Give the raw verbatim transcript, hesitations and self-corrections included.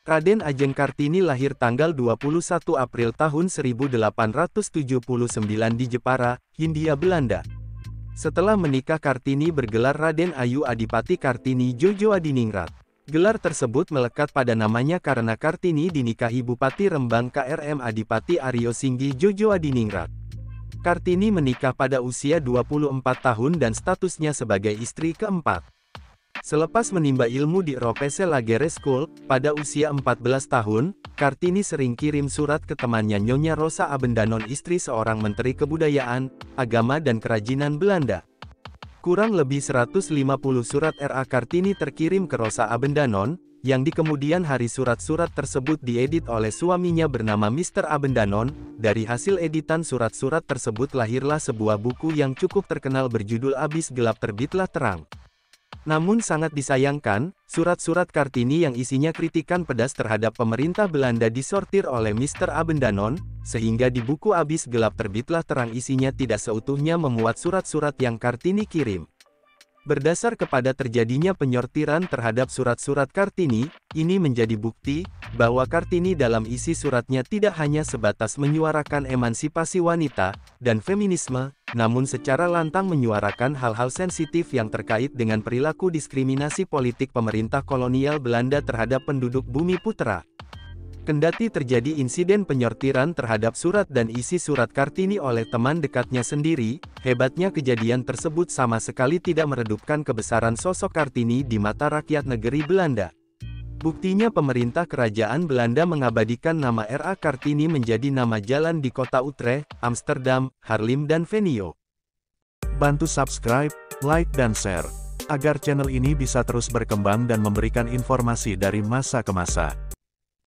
Raden Ajeng Kartini lahir tanggal dua puluh satu April tahun seribu delapan ratus tujuh puluh sembilan di Jepara, Hindia Belanda. Setelah menikah Kartini bergelar Raden Ayu Adipati Kartini Jojo Adiningrat. Gelar tersebut melekat pada namanya karena Kartini dinikahi Bupati Rembang K R M Adipati Aryo Singgi Jojo Adiningrat. Kartini menikah pada usia dua puluh empat tahun dan statusnya sebagai istri keempat. Selepas menimba ilmu di Ropese Lagere School, pada usia empat belas tahun, Kartini sering kirim surat ke temannya Nyonya Rosa Abendanon, istri seorang Menteri Kebudayaan, Agama dan Kerajinan Belanda. Kurang lebih seratus lima puluh surat R A Kartini terkirim ke Rosa Abendanon, yang di kemudian hari surat-surat tersebut diedit oleh suaminya bernama mister Abendanon. Dari hasil editan surat-surat tersebut lahirlah sebuah buku yang cukup terkenal berjudul Abis Gelap Terbitlah Terang. Namun sangat disayangkan, surat-surat Kartini yang isinya kritikan pedas terhadap pemerintah Belanda disortir oleh mister Abendanon, sehingga di buku Abis Gelap Terbitlah Terang isinya tidak seutuhnya memuat surat-surat yang Kartini kirim. Berdasar kepada terjadinya penyortiran terhadap surat-surat Kartini, ini menjadi bukti bahwa Kartini dalam isi suratnya tidak hanya sebatas menyuarakan emansipasi wanita dan feminisme, namun secara lantang menyuarakan hal-hal sensitif yang terkait dengan perilaku diskriminasi politik pemerintah kolonial Belanda terhadap penduduk Bumi Putra. Kendati terjadi insiden penyortiran terhadap surat dan isi surat Kartini oleh teman dekatnya sendiri, hebatnya kejadian tersebut sama sekali tidak meredupkan kebesaran sosok Kartini di mata rakyat negeri Belanda. Buktinya pemerintah kerajaan Belanda mengabadikan nama R A Kartini menjadi nama jalan di kota Utrecht, Amsterdam, Haarlem dan Venlo. Bantu subscribe, like dan share, agar channel ini bisa terus berkembang dan memberikan informasi dari masa ke masa.